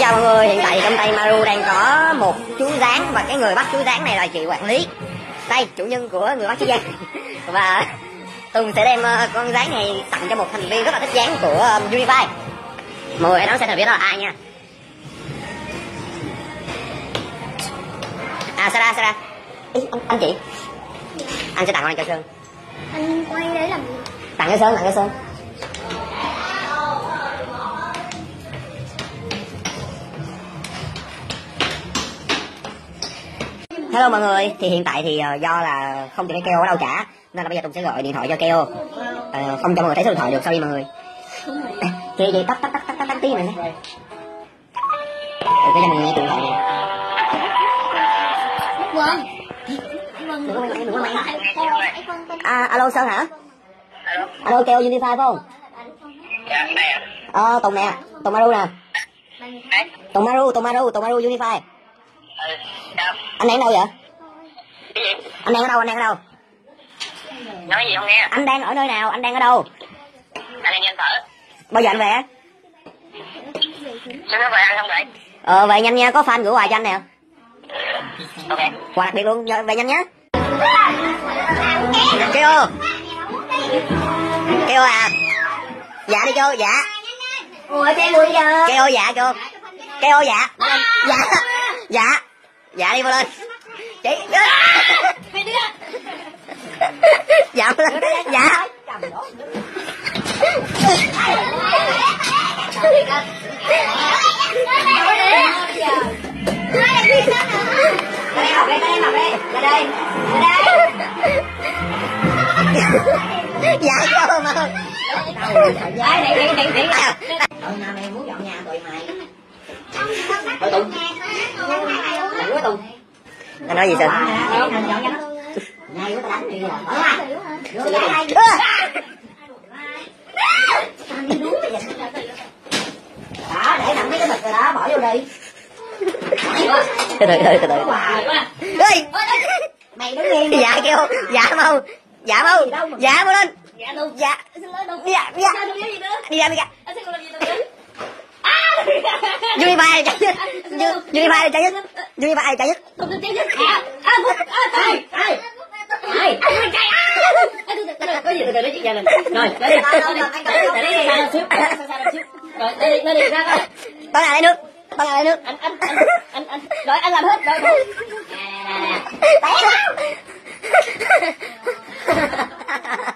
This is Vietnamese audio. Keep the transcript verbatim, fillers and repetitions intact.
chào mọi người, hiện tại thì trong tay Maru đang có một chú rắn và cái người bắt chú rắn này là chị quản lý. Đây, chủ nhân của người bắt chú rắn. Và Tùng sẽ đem con rắn này tặng cho một thành viên rất là thích rắn của um, Unify. Mọi người hãy đoán xem thành viên đó là ai nha. À, Sarah, Sarah. Ý, anh, anh chị. Anh sẽ tặng con này cho Sơn. Anh quay đấy làm gì? Tặng cho Sơn, tặng cho Sơn. Hello mọi người, thì hiện tại thì uh, do là không tìm thấy Keo ở đâu cả nên là bây giờ Tùng sẽ gọi điện thoại cho Keo. Uh, không cho mọi người thấy số điện thoại được, sorry mọi người. Kìa vậy tắt tắt tắt tắt tắt tắt tí này. Để cho mọi người nghe điện thoại này. À, alo Sơn hả? Alo Keo Unify phải không? Ờ, Tùng nè, Tùng Maru nè. Tùng Maru, Tùng Maru, Tùng Maru Unify. Anh đang đâu vậy? Cái gì? Anh đang ở đâu? Anh đang ở đâu? Nói gì không nghe? Anh đang ở nơi nào? Anh đang ở đâu? Anh đang nhanh thở. Bao giờ anh về? Sao nó về ăn không vậy? Ờ, về nhanh nha, có fan gửi quà cho anh nè. Ok. Quà đặc biệt luôn, về nhanh nhé. Keo. Keo à. Dạ đi cô, dạ. Ủa chạy lùi giờ. Keo dạ cô. Keo dạ. Dạ. Dạ. Dạ đi vô lên. Chị. Dạ vô lên. Dạ. Dạ cô mà. Dạ đi đi đi đi. Tụi nào mày muốn dọn nhà tụi mày. Thôi Tùng. Đừng quá Tùng. Anh nói gì sao? Ngay quá tao đánh đi rồi. Đó, để nằm mấy cái thịt rồi đó, bỏ vô đi. Từ từ từ từ từ. Ê! Mày đứng yên. Dạ kêu, dạ mau. Dạ mau. Dạ mau lên. Dạ luôn. Dạ. Dạ, dạ. Đi ra đi ra. Unify chạy nhất. Unify chạy nhất. Unify chạy nhất. Không được chạy nhất. À, à, à, à, Ê, anh chạy á. Có gì từ từ nói chuyện gia đình. Rồi, để đi. Để đi xa lên xíu. Xa lên xíu. Rồi, để đi, để đi ra coi. Con nào lấy nước? Con nào lấy nước? Anh anh anh anh anh. Rồi anh làm hết rồi. Nè nè nè. Té.